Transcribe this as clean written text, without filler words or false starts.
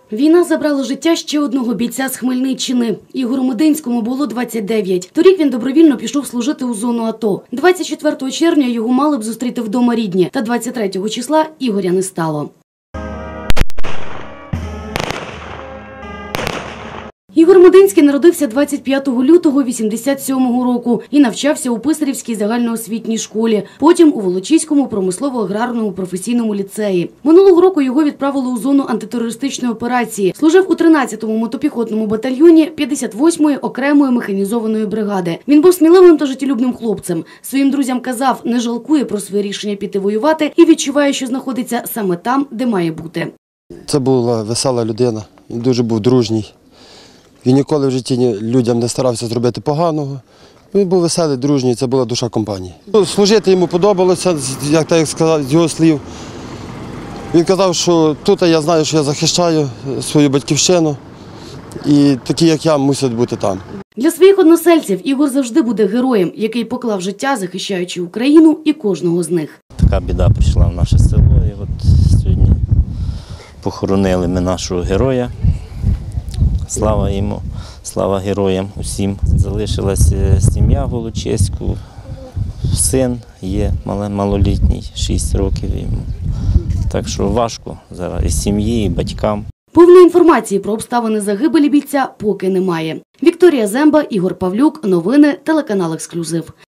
Війна забрала життя ще одного бійця з Хмельниччини. Ігору Мединському було 29. Торік він добровільно пішов служити у зону АТО. 24 червня його мали б зустріти вдома рідні, та 23 числа Ігоря не стало. Ігор Мединський народився 25 лютого 1987 року і навчався у Писарівській загальноосвітній школі, потім у Волочиському промислово-аграрному професійному ліцеї. Минулого року його відправили у зону антитерористичної операції. Служив у 13-му мотопіхотному батальйоні 58-ї окремої механізованої бригади. Він був сміливим та життєлюбним хлопцем. Своїм друзям казав, не жалкує про своє рішення піти воювати і відчуває, що знаходиться саме там, де має бути. Це була весела людина, він дуже був дружній. Він ніколи в житті людям не старався зробити поганого. Він був веселий, дружній, це була душа компанії. Служити йому подобалося, як сказав, з його слів. Він казав, що тут я знаю, що я захищаю свою батьківщину, і такі, як я, мусять бути там. Для своїх односельців Ігор завжди буде героєм, який поклав життя, захищаючи Україну і кожного з них. Така біда прийшла в наше село, і от сьогодні похоронили ми нашого героя. Слава йому, слава героям усім. Залишилася сім'я Волочиську, син є малолітній, 6 років йому. Так що важко зараз і сім'ї, і батькам. Повної інформації про обставини загибелі бійця поки немає. Вікторія Земба, Ігор Павлюк. Новини, телеканал «Ексклюзив».